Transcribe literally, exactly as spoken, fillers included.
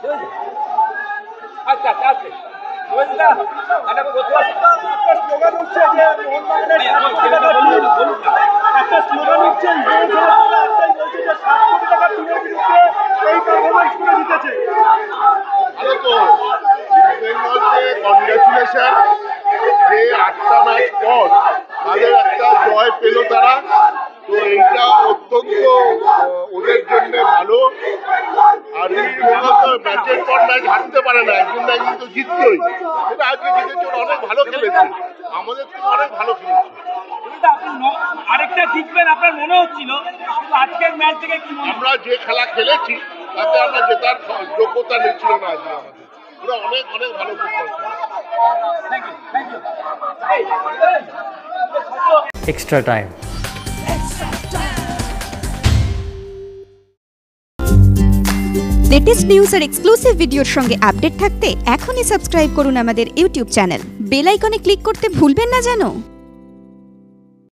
আচ্ছা আচ্ছা ওইটা একটা স্লোগান হচ্ছে যে মোহনবাগানের একটা স্লোগান হচ্ছে একটাই বলছে যে সাত কোটি টাকা টিমের বিরুদ্ধে এই পারফরমেন্স করে জিতেছে। ভালো তো বেঙ্গলকে কনগ্রাচুলেশন যে আটটা ম্যাচ পর তাদের একটা জয় পেল তারা, তো এইটা অত্যন্ত ওদের জন্য ভালো। আর ম্যাচের পর ম্যাচ হারতে পারে না, একদিন না একদিন তো জিততই। এটা আজকে জিতেছে, অনেক ভালো খেলেছে, আমাদের থেকে অনেক ভালো খেলেছে। আরেকটা জিতবেন আপনার মনে হচ্ছিল, কিন্তু আজকের ম্যাচ থেকে কি আমরা যে খেলা খেলেছি তাতে আমরা জেতার যোগ্যতা নিচ্ছিল না আজকে আমাদের। ওরা অনেক অনেক ভালো ফুটবল খেলে। Extra time. লেটেস্ট নিউজ আর এক্সক্লুসিভ ভিডিওর সঙ্গে আপডেট থাকতে এখনই সাবস্ক্রাইব করুন আমাদের ইউটিউব চ্যানেল। বেল আইকনে ক্লিক করতে ভুলবেন না যেন।